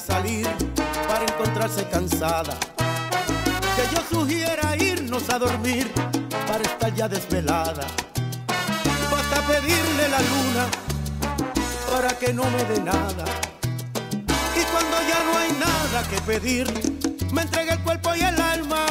salir para encontrarse cansada, que yo sugiera irnos a dormir para estar ya desvelada. Basta pedirle la luna para que no me dé nada, y cuando ya no hay nada que pedir, me entregue el cuerpo y el alma.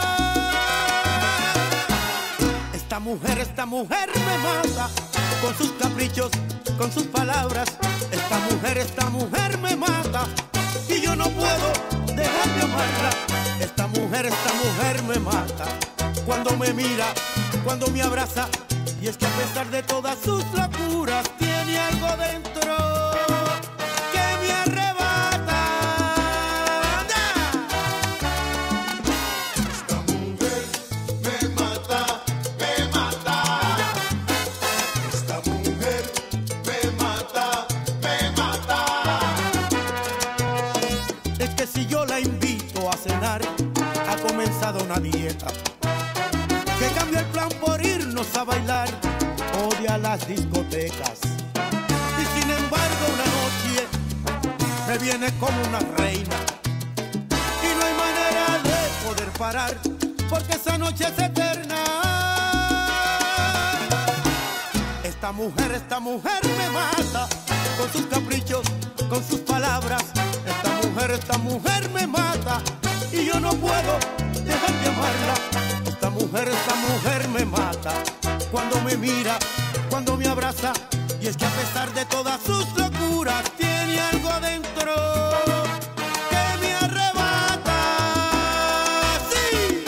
Esta mujer me mata con sus caprichos, con sus palabras. Esta mujer me mata y yo no puedo dejar de amarla. Esta mujer me mata cuando me mira, cuando me abraza. Y es que a pesar de todas sus locuras, tiene algo dentro que me arrebata. Esta mujer me mata, me mata. Esta mujer me mata, me mata. Es que si yo la invito a cenar, ha comenzado una dieta que cambia el plan por irnos a bailar, odia las discotecas. Y sin embargo una noche me viene como una reina, y no hay manera de poder parar, porque esa noche es eterna. Esta mujer me mata con sus caprichos, con sus palabras. Esta mujer me mata y yo no puedo dejar de amarla. Esta mujer me mata cuando me mira, cuando me abraza. Y es que a pesar de todas sus locuras, tiene algo adentro que me arrebata. ¡Sí!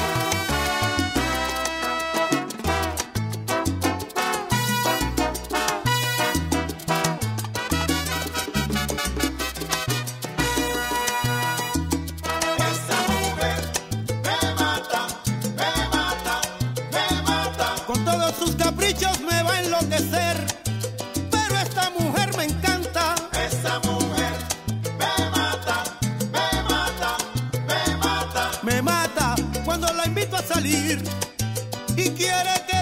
Esta mujer me mata, me mata, me mata. Con todos sus caprichos me va a enloquecer, pero esta mujer me encanta. Esta mujer me mata, me mata, me mata. Me mata cuando la invito a salir y quiere que